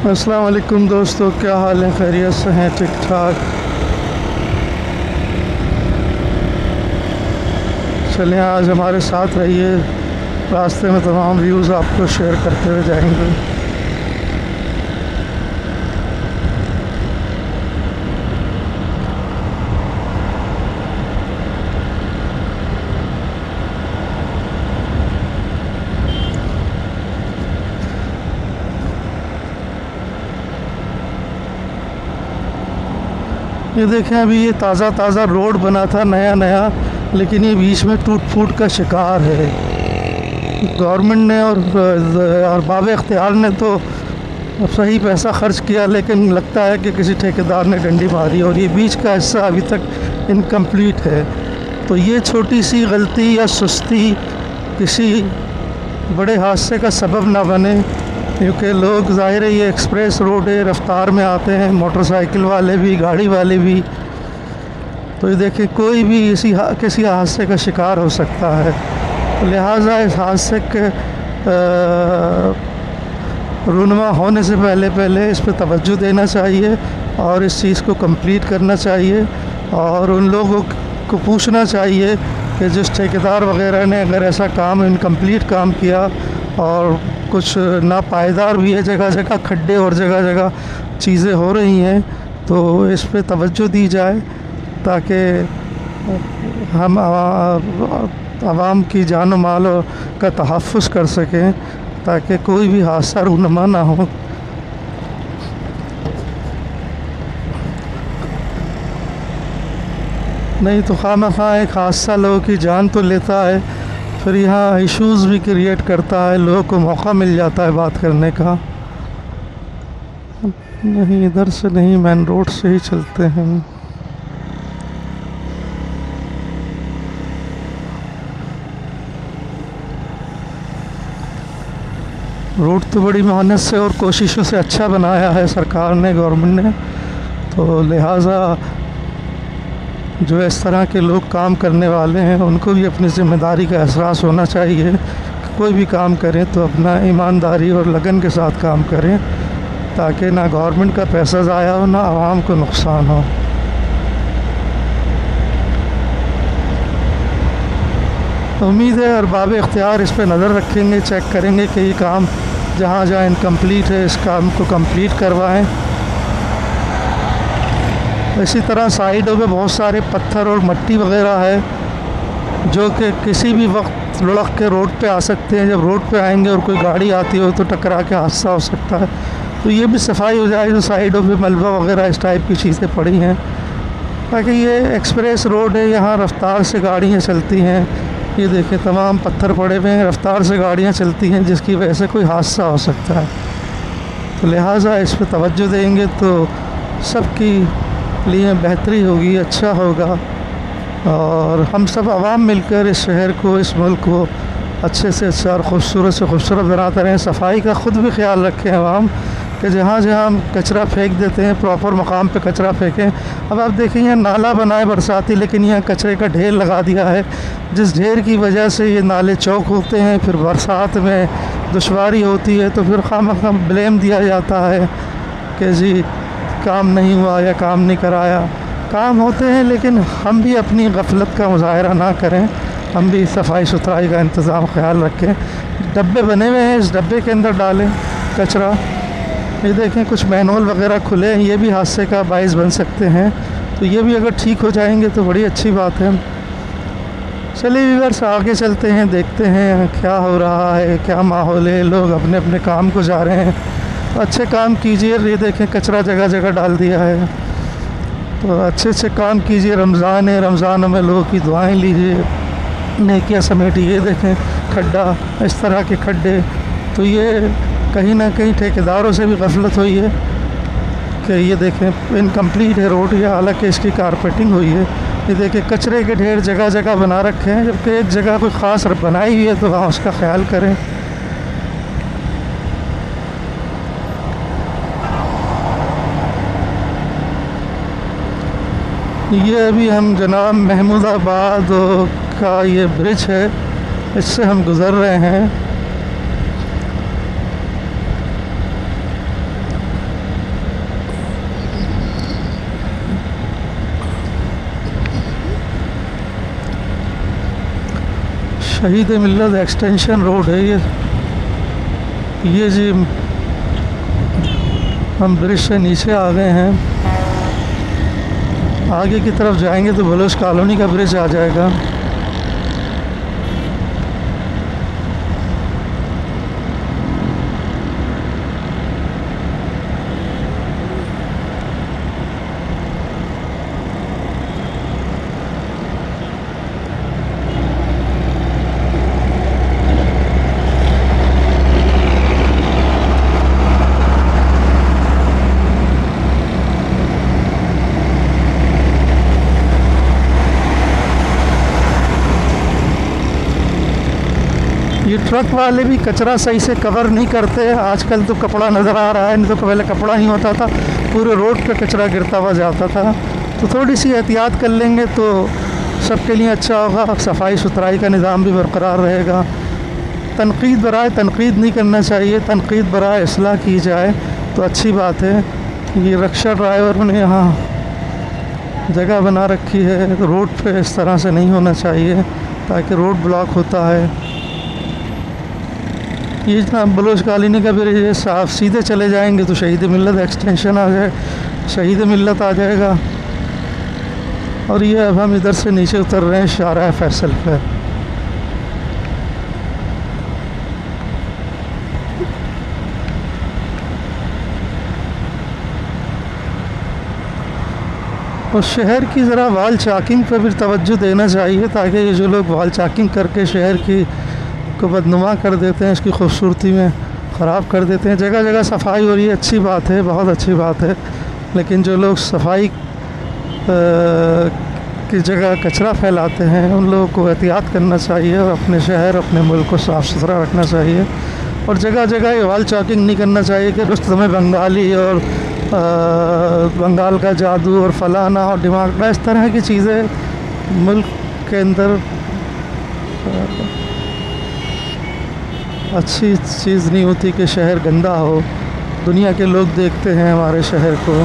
अस्सलाम वालेकुम दोस्तों, क्या हाल है? खैरियत से हैं? ठीक ठाक? चलें, आज हमारे साथ रहिए। रास्ते में तमाम व्यूज़ आपको शेयर करते हुए जाएंगे। ये देखें, अभी ये ताज़ा ताज़ा रोड बना था, नया नया, लेकिन ये बीच में टूट फूट का शिकार है। गवर्नमेंट ने और बाब इख्तियार ने तो सही पैसा खर्च किया, लेकिन लगता है कि किसी ठेकेदार ने डंडी मारी और ये बीच का हिस्सा अभी तक इनकम्प्लीट है। तो ये छोटी सी गलती या सुस्ती किसी बड़े हादसे का सबब ना बने, क्योंकि लोग, ज़ाहिर है ये एक्सप्रेस रोड है, रफ्तार में आते हैं, मोटरसाइकिल वाले भी, गाड़ी वाले भी। तो ये देखें, कोई भी किसी हादसे का शिकार हो सकता है। तो लिहाजा इस हादसे के रूनुमा होने से पहले इस पर तवज्जो देना चाहिए और इस चीज़ को कंप्लीट करना चाहिए, और उन लोगों को पूछना चाहिए कि जिस ठेकेदार वगैरह ने अगर ऐसा काम इनकम्प्लीट काम किया और कुछ नापायदार भी है, जगह जगह खड्डे और जगह जगह चीज़ें हो रही हैं, तो इस पे तवज्जो दी जाए ताकि हम आवाम की जान माल का तहफ़्फ़ुज़ कर सकें, ताकि कोई भी हादसा रूनुमा ना हो। नहीं तो खामखा एक हादसा लोगों की जान तो लेता है, फिर यहाँ इश्यूज़ भी क्रिएट करता है, लोगों को मौका मिल जाता है बात करने का। नहीं, इधर से नहीं, मेन रोड से ही चलते हैं। रोड तो बड़ी मेहनत से और कोशिशों से अच्छा बनाया है सरकार ने, गवर्नमेंट ने, तो लिहाजा जो इस तरह के लोग काम करने वाले हैं उनको भी अपनी ज़िम्मेदारी का एहसास होना चाहिए कि कोई भी काम करें तो अपना ईमानदारी और लगन के साथ काम करें, ताकि ना गवर्नमेंट का पैसा ज़ाया हो, ना आवाम को नुकसान हो। उम्मीद है अरबाब इख्तियार इस पर नज़र रखेंगे, चेक करेंगे कि ये काम जहाँ जहाँ इनकम्प्लीट है इस काम को कंप्लीट करवाएं। इसी तरह साइडों पे बहुत सारे पत्थर और मिट्टी वगैरह है जो कि किसी भी वक्त लुढ़क के रोड पे आ सकते हैं। जब रोड पे आएंगे और कोई गाड़ी आती हो तो टकरा के हादसा हो सकता है, तो ये भी सफाई हो जाए। जो साइडों पे मलबा वगैरह इस टाइप की चीज़ें पड़ी हैं, ताकि ये एक्सप्रेस रोड है, यहाँ रफ्तार से गाड़ियाँ चलती हैं। ये देखें, तमाम पत्थर पड़े हुए हैं, रफ्तार से गाड़ियाँ चलती हैं, जिसकी वजह से कोई हादसा हो सकता है। तो लिहाजा इस पर तवज्जो देंगे तो सबकी लिए बेहतरी होगी, अच्छा होगा, और हम सब आवाम मिलकर इस शहर को, इस मुल्क को अच्छे से अच्छा और ख़ूबसूरत से खूबसूरत बनाते रहें। सफाई का ख़ुद भी ख्याल रखें आवाम, कि जहाँ जहाँ हम कचरा फेंक देते हैं प्रॉपर मकाम पे कचरा फेंकें। अब आप देखें, यहाँ नाला बनाए बरसाती, लेकिन यहाँ कचरे का ढेर लगा दिया है, जिस ढेर की वजह से ये नाले चौक होते हैं, फिर बरसात में दुश्वारी होती है, तो फिर खामखा ब्लेम दिया जाता है कि जी काम नहीं हुआ या काम नहीं कराया। काम होते हैं, लेकिन हम भी अपनी गफलत का मुजाहरा ना करें, हम भी सफाई सुथराई का इंतज़ाम ख्याल रखें। डब्बे बने हुए हैं, इस डब्बे के अंदर डालें कचरा। ये देखें, कुछ मैनुअल वगैरह खुले हैं, ये भी हादसे का बाइस बन सकते हैं, तो ये भी अगर ठीक हो जाएंगे तो बड़ी अच्छी बात है। चलिए व्यूअर्स, आगे चलते हैं, देखते हैं क्या हो रहा है, क्या माहौल है। लोग अपने अपने काम को जा रहे हैं, अच्छे काम कीजिए। ये देखें, कचरा जगह जगह डाल दिया है, तो अच्छे से काम कीजिए। रमज़ान है, रमज़ान में लोगों की दुआएं लीजिए, नेकियां समेटिए। ये देखें, खड्डा, इस तरह के खड्डे, तो ये कहीं ना कहीं ठेकेदारों से भी गफलत हुई है कि ये देखें इनकम्प्लीट है रोड, या हालांकि इसकी कारपेटिंग हुई है। ये देखें, कचरे के ढेर जगह जगह बना रखे हैं, जबकि एक जगह कोई ख़ास बनाई हुई है, तो वहाँ उसका ख्याल करें। ये अभी हम जनाब महमूदाबाद का ये ब्रिज है, इससे हम गुज़र रहे हैं। शहीद मिल्लत एक्सटेंशन रोड है ये जी। हम ब्रिज से नीचे आ गए हैं, आगे की तरफ जाएंगे तो बलोच कॉलोनी का ब्रिज आ जाएगा। ये ट्रक वाले भी कचरा सही से कवर नहीं करते। आजकल तो कपड़ा नज़र आ रहा है, नहीं तो पहले कपड़ा नहीं होता था, पूरे रोड पे कचरा गिरता हुआ जाता था। तो थोड़ी सी एहतियात कर लेंगे तो सबके लिए अच्छा होगा, सफाई सुथराई का निज़ाम भी बरकरार रहेगा। तनकीद बराए तनकीद नहीं करना चाहिए, तनकीद बराए इस्लाह की जाए तो अच्छी बात है। ये रिक्शा ड्राइवर ने यहाँ जगह बना रखी है, रोड पे इस तरह से नहीं होना चाहिए ताकि रोड ब्लॉक होता है। ये जनाब बलोच कॉलोनी का ब्रिज है, साफ सीधे चले जाएंगे तो शहीद मिल्लत एक्सटेंशन आ जाए, शहीद मिल्लत आ जाएगा। और ये अब हम इधर से नीचे उतर रहे हैं शाहराह फैसल पर। और शहर की ज़रा वाल चाकिंग पर भी तवज्जो देना चाहिए ताकि ये जो लोग वाल चाकिंग करके शहर की को बदनुमा कर देते हैं, इसकी खूबसूरती में ख़राब कर देते हैं। जगह जगह सफाई हो रही है, अच्छी बात है, बहुत अच्छी बात है, लेकिन जो लोग सफाई की जगह कचरा फैलाते हैं उन लोगों को एहतियात करना चाहिए और अपने शहर अपने मुल्क को साफ़ सुथरा रखना चाहिए। और जगह जगह ये वाल चॉकिंग नहीं करना चाहिए कि रुस्तम बंगाली और बंगाल का जादू और फलाना और दिमाग में इस तरह की चीज़ें मुल्क के अंदर अच्छी चीज़ नहीं होती कि शहर गंदा हो। दुनिया के लोग देखते हैं हमारे शहर को,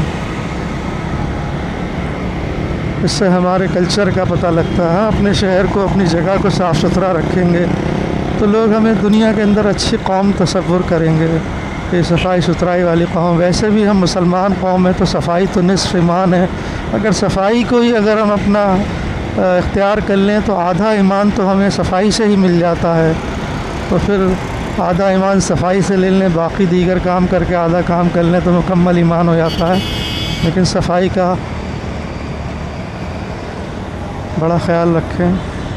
इससे हमारे कल्चर का पता लगता है। अपने शहर को अपनी जगह को साफ़ सुथरा रखेंगे तो लोग हमें दुनिया के अंदर अच्छी कौम तसव्वुर करेंगे कि सफाई सुथराई वाली कौम। वैसे भी हम मुसलमान कौम है तो सफाई तो निस्फ़ ईमान है। अगर सफाई को ही अगर हम अपना इख्तियार कर लें तो आधा ईमान तो हमें सफाई से ही मिल जाता है। तो फिर आधा ईमान सफाई से ले लें, बाकी दीगर काम करके आधा काम कर लें तो मुकम्मल ईमान हो जाता है। लेकिन सफाई का बड़ा ख्याल रखें।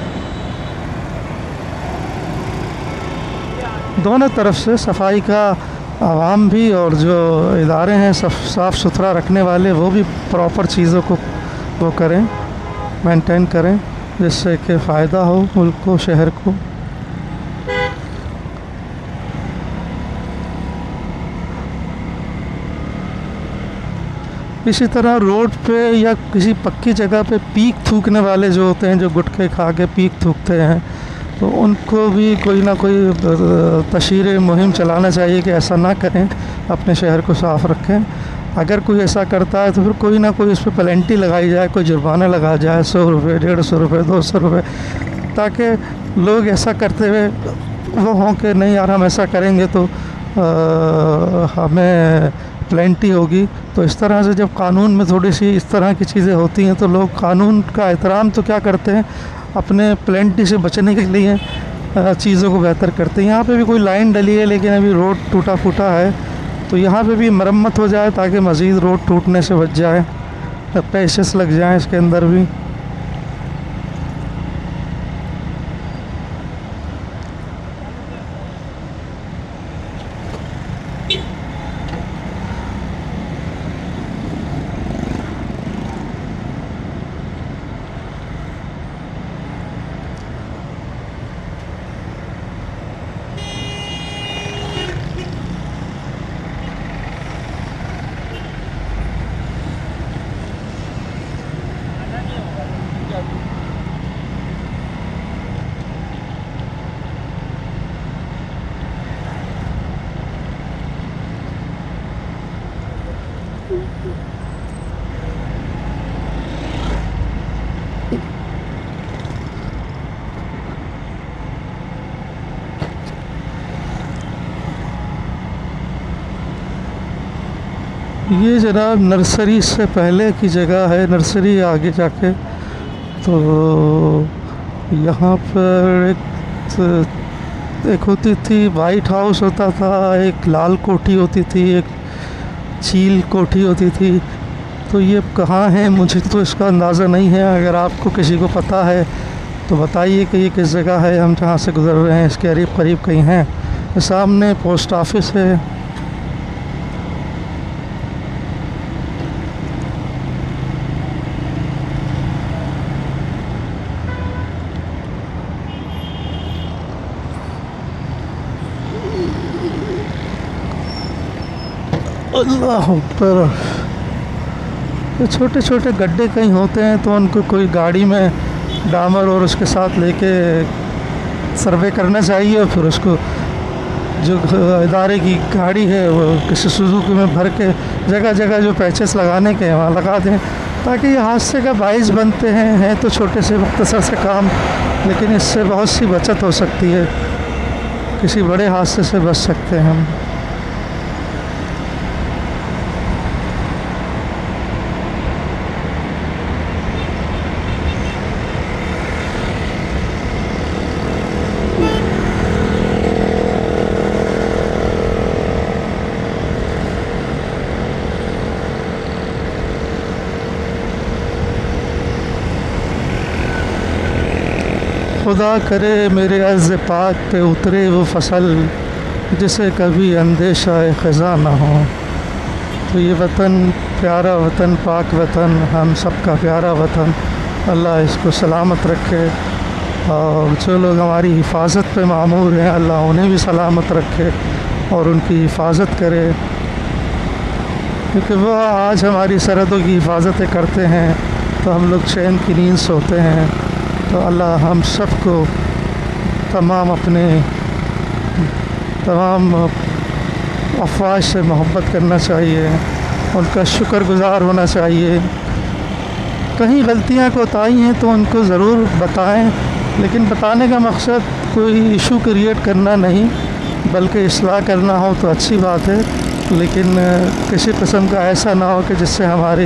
दोनों तरफ से सफाई का आवाम भी और जो इदारे हैं साफ़ सुथरा रखने वाले वो भी प्रॉपर चीज़ों को वो करें, मेंटेन करें, जिससे कि फ़ायदा हो मुल्क को, शहर को। इसी तरह रोड पे या किसी पक्की जगह पे पीक थूकने वाले जो होते हैं, जो गुटखे खा के पीक थूकते हैं, तो उनको भी कोई ना कोई तशहीर मुहिम चलाना चाहिए कि ऐसा ना करें, अपने शहर को साफ़ रखें। अगर कोई ऐसा करता है तो फिर कोई ना कोई उस पर पेनल्टी लगाई जाए, कोई जुर्माना लगा जाए, 100 रुपये, 150 रुपये, 200 रुपये, ताकि लोग ऐसा करते हुए वो हों कि नहीं यार हम ऐसा करेंगे तो हमें पेनल्टी होगी। तो इस तरह से जब कानून में थोड़ी सी इस तरह की चीज़ें होती हैं तो लोग कानून का एहतराम तो क्या करते हैं, अपने पेनल्टी से बचने के लिए चीज़ों को बेहतर करते हैं। यहाँ पे भी कोई लाइन डली है लेकिन अभी रोड टूटा फूटा है, तो यहाँ पे भी मरम्मत हो जाए ताकि मज़ीद रोड टूटने से बच जाए, पैसेस लग जाएँ इसके अंदर भी। ये जनाब नर्सरी से पहले की जगह है, नर्सरी आगे जाके। तो यहाँ पर एक होती थी वाइट हाउस होता था, एक लाल कोठी होती थी, एक चील कोठी होती थी। तो ये कहाँ है मुझे तो इसका अंदाज़ा नहीं है। अगर आपको किसी को पता है तो बताइए कि ये किस जगह है, हम जहाँ से गुज़र रहे हैं इसके करीब करीब कहीं हैं। सामने पोस्ट ऑफिस है। अल्लाह अकबर। तो छोटे छोटे गड्ढे कहीं होते हैं तो उनको कोई गाड़ी में डामर और उसके साथ लेके सर्वे करना चाहिए, और फिर उसको जो इदारे की गाड़ी है वो किसी सुजुकी में भर के जगह जगह जो पैचेस लगाने के वहाँ लगा दें, ताकि ये हादसे का बाइस बनते हैं तो छोटे से मुख्तसर से काम, लेकिन इससे बहुत सी बचत हो सकती है, किसी बड़े हादसे से बच सकते हैं हम। खुदा करे मेरे अर्ज़ पाक पे उतरे वो फसल जिसे कभी अंदेशा ख़ज़ा ना हो। तो ये वतन, प्यारा वतन, पाक वतन, हम सब का प्यारा वतन, अल्लाह इसको सलामत रखे, और जो लोग हमारी हिफाजत पे मामूर हैं अल्लाह उन्हें भी सलामत रखे और उनकी हिफाजत करे, क्योंकि वह आज हमारी सरहदों की हिफाजतें करते हैं तो हम लोग चैन की नींद सोते हैं। तो अल्लाह हम सबको तमाम अफवाज से मोहब्बत करना चाहिए, उनका शुक्रगुज़ार होना चाहिए। कहीं गलतियाँ कोताही हैं तो उनको ज़रूर बताएं, लेकिन बताने का मकसद कोई इशू क्रिएट करना नहीं, बल्कि इस्लाह करना हो तो अच्छी बात है, लेकिन किसी किस्म का ऐसा ना हो कि जिससे हमारी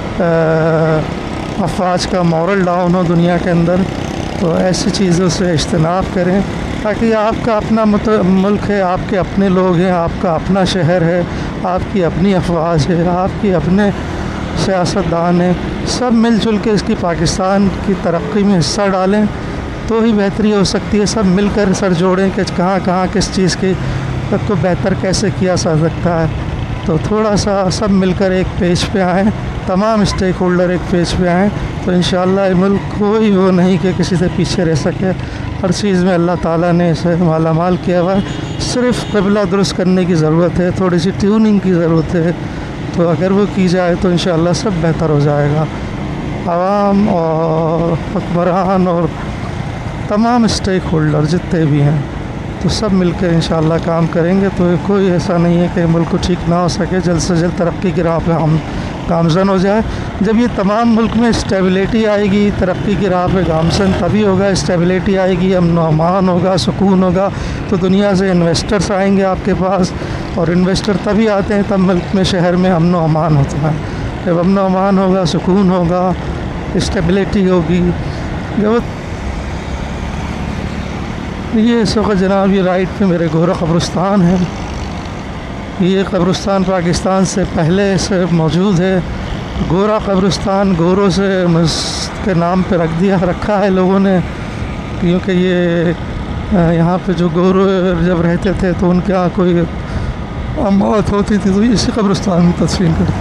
अफवाज का मॉरल डाउन हो दुनिया के अंदर। तो ऐसी चीज़ों से इज्तनाब करें, ताकि आपका अपना मुल्क है, आपके अपने लोग हैं, आपका अपना शहर है, आपकी अपनी अफवाज है, आपकी अपने सियासतदान हैं, सब मिलजुल के इसकी पाकिस्तान की तरक्की में हिस्सा डालें तो ही बेहतरी हो सकती है। सब मिलकर सर जोड़ें कि कहाँ कहाँ किस चीज़ की को बेहतर कैसे किया जा सकता है। तो थोड़ा सा सब मिलकर एक पेज पे आएँ, तमाम स्टेक होल्डर एक पेज पे आएँ, तो इंशाअल्लाह मुल्क कोई वो नहीं कि किसी से पीछे रह सके। हर चीज़ में अल्लाह ताला ने इसे माला माल किया हुआ है, सिर्फ़ क़िबला दुरुस्त करने की ज़रूरत है, थोड़ी सी ट्यूनिंग की ज़रूरत है। तो अगर वो की जाए तो इंशाअल्लाह सब बेहतर हो जाएगा। आवाम और हुक्मरान और तमाम स्टेक होल्डर जितने भी हैं तो सब मिलकर इंशाअल्लाह काम करेंगे तो कोई ऐसा नहीं है कि मुल्क को ठीक ना हो सके। जल्द से जल्द तरक्की की राह पे हम गामज़न हो जाए। जब ये तमाम मुल्क में स्टेबिलिटी आएगी, तरक्की की राह पे गामज़न तभी होगा, स्टेबिलिटी आएगी, अमन व अमान होगा, सुकून होगा, तो दुनिया से इन्वेस्टर्स आएंगे आपके पास, और इन्वेस्टर तभी आते हैं तब मुल्क में, शहर में अमन व अमान होता है। जब अमन व अमान होगा, सुकून होगा, स्टेबिलिटी होगी। जब ये इस वक्त जनाब ये राइट पे मेरे गोरा कब्रिस्तान है। ये कब्रिस्तान पाकिस्तान से पहले से मौजूद है। गोरा कब्रिस्तान गोरों से के नाम पे रखा है लोगों ने, क्योंकि ये यहाँ पे जो गोरो जब रहते थे तो उनके यहाँ कोई मौत होती थी तो इसी कब्रिस्तान में तदफीन करते।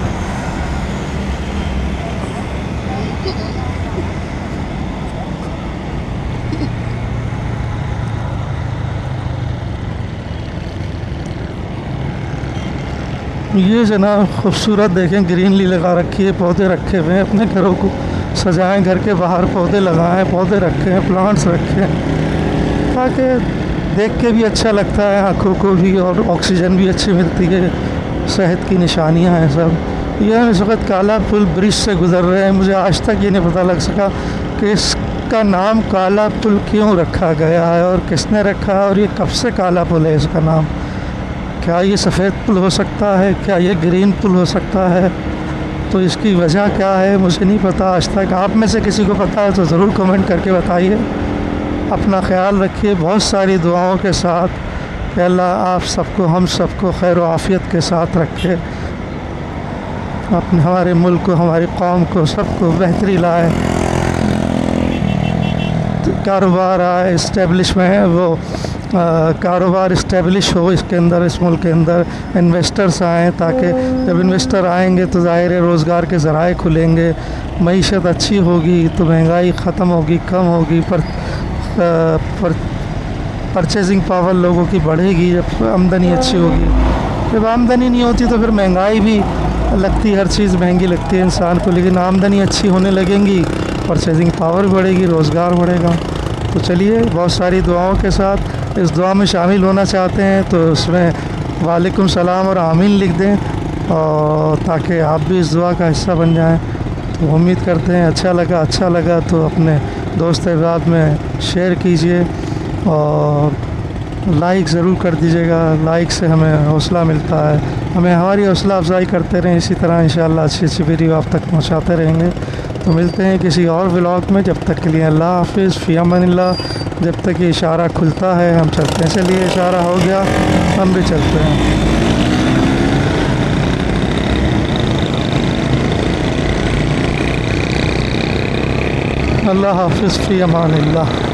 ये जनाब खूबसूरत देखें ग्रीनरी लगा रखी है, पौधे रखे हुए हैं, अपने घरों को सजाएं, घर के बाहर पौधे लगाएं, पौधे रखें, प्लांट्स रखें, ताकि देख के भी अच्छा लगता है आँखों को भी, और ऑक्सीजन भी अच्छी मिलती है, सेहत की निशानियां हैं सब। यह इस वक्त काला पुल ब्रिज से गुज़र रहे हैं। मुझे आज तक ये नहीं पता लग सका कि इसका नाम काला पुल क्यों रखा गया है और किसने रखा है, और ये कब से काला पुल है इसका नाम, क्या ये सफ़ेद पुल हो सकता है, क्या ये ग्रीन पुल हो सकता है, तो इसकी वजह क्या है मुझे नहीं पता आज तक। आप में से किसी को पता है तो ज़रूर कमेंट करके बताइए। अपना ख्याल रखिए बहुत सारी दुआओं के साथ कि अल्लाह आप सबको, हम सबको खैर व आफ़ियत के साथ रखे, अपने हमारे मुल्क को, हमारी कौम को, सबको बेहतरी लाए, कारोबार आए, इस्टेब्लिशमेंट वो कारोबार इस्टेब्लिश हो इसके अंदर, इस मुल्क के अंदर इन्वेस्टर्स आएँ, ताकि जब इन्वेस्टर आएंगे तो ज़ाहिर है रोज़गार के ज़राए खुलेंगे, मईशत अच्छी होगी तो महंगाई ख़त्म होगी, कम होगी, परचेजिंग पावर लोगों की बढ़ेगी जब आमदनी अच्छी होगी। जब आमदनी नहीं होती तो फिर महंगाई भी लगती, हर चीज़ महंगी लगती है इंसान को, लेकिन आमदनी अच्छी होने लगेंगी, परचेजिंग पावर बढ़ेगी, रोज़गार बढ़ेगा। तो चलिए बहुत सारी दुआओं के साथ इस दुआ में शामिल होना चाहते हैं तो उसमें वालेकुम सलाम और आमीन लिख दें, और ताकि आप भी इस दुआ का हिस्सा बन जाएं। तो उम्मीद करते हैं अच्छा लगा तो अपने दोस्त अहबाब में शेयर कीजिए और लाइक ज़रूर कर दीजिएगा। लाइक से हमें हौसला मिलता है, हमें हमारी हौसला अफजाई करते रहें, इसी तरह इंशाअल्लाह अच्छी अच्छी वीडियो आप तक पहुंचाते रहेंगे। तो मिलते हैं किसी और व्लॉग में, जब तक के लिए अल्लाह हाफिज़, फ़ी अमानिल्लाह। जब तक ये इशारा खुलता है हम चलते हैं। चलिए इशारा हो गया, हम भी चलते हैं। अल्लाह हाफिज़, फ़ी अमानिल्लाह।